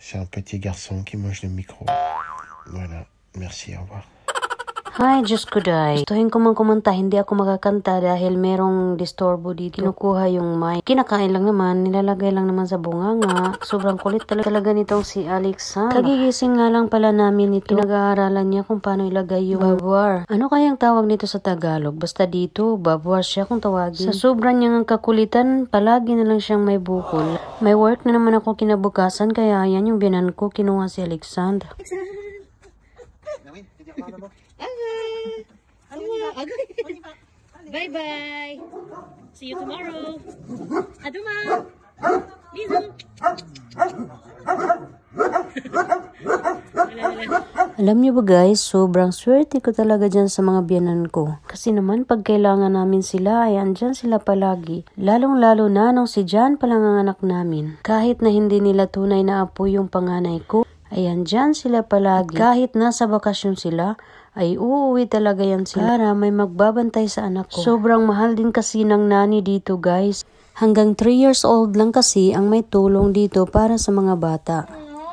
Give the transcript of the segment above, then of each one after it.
C'est un petit garçon qui mange le micro. Voilà, merci, au revoir. Hi, Diyos ko day. Gustuhin ko man kumanta, hindi ako makakanta dahil merong disturbo dito. Kinukuha yung mic. Kinakain lang naman, nilalagay lang naman sa bunganga. Sobrang kulit talaga nitong si Alexander. Kagigising nga lang pala namin ito. Pinag-aaralan niya kung paano ilagay yung babwar. Ano kayang tawag nito sa Tagalog? Basta dito, babwar siya kung tawagin. Sa sobrang niyang kakulitan, palagi na lang siyang may bukol. May work na naman ako kinabukasan, kaya yan yung binan ko, kinuha si Alexander. Bye bye. See you tomorrow. Aduma. Lizu. Alam niyo ba guys, sobrang swerte ko talaga dyan sa mga biyanan ko. Kasi naman pag kailangan namin sila ay andyan sila palagi. Lalong lalo na nung si Jan palang ang anak namin. Kahit na hindi nila tunay na apo yung panganay ko, ay andyan sila palagi. Kahit nasa bakasyon sila, ay uuwi talaga yan sila para may magbabantay sa anak ko. Sobrang mahal din kasi ng nani dito guys. Hanggang 3 years old lang kasi ang may tulong dito para sa mga bata.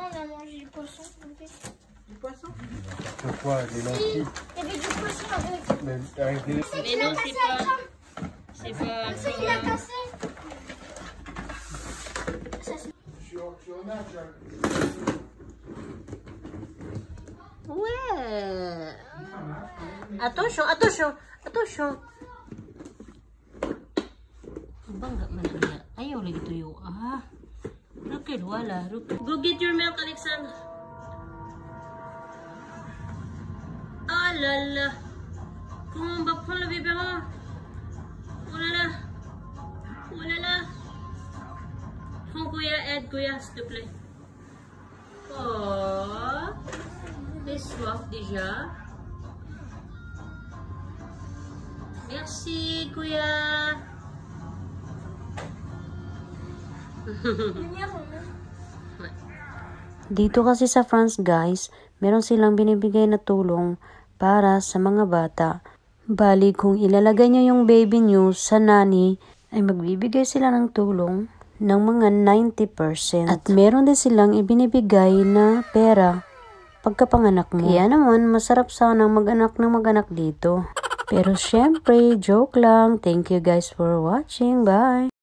Pourquoi les lentilles? Il y avait du poisson avec. Mais avec des... Mais non, c'est pas. C'est pas. C'est qu'il a cassé. Ouais. Attention, attention, attention. Bangga man na. Ayaw lagi tuyo. Ah. Rukid, wala. Rukid. Go get your milk, Alexander. Ah là là. Comment on va prendre le biberon? Oh là là. Oh là là. Prends Goya, aide Goya, s'il te plaît. Oh. T'es soif déjà. Merci, Kuya. Dito kasi sa France guys, meron silang binibigay na tulong para sa mga bata. Bali kung ilalagay nyo yung baby nyo sa nani, ay magbibigay sila ng tulong ng mga 90%. At meron din silang ibinibigay na pera pagkapanganak mo. Kaya naman, masarap sanang mag-anak dito. Pero syempre, joke lang. Thank you guys for watching. Bye!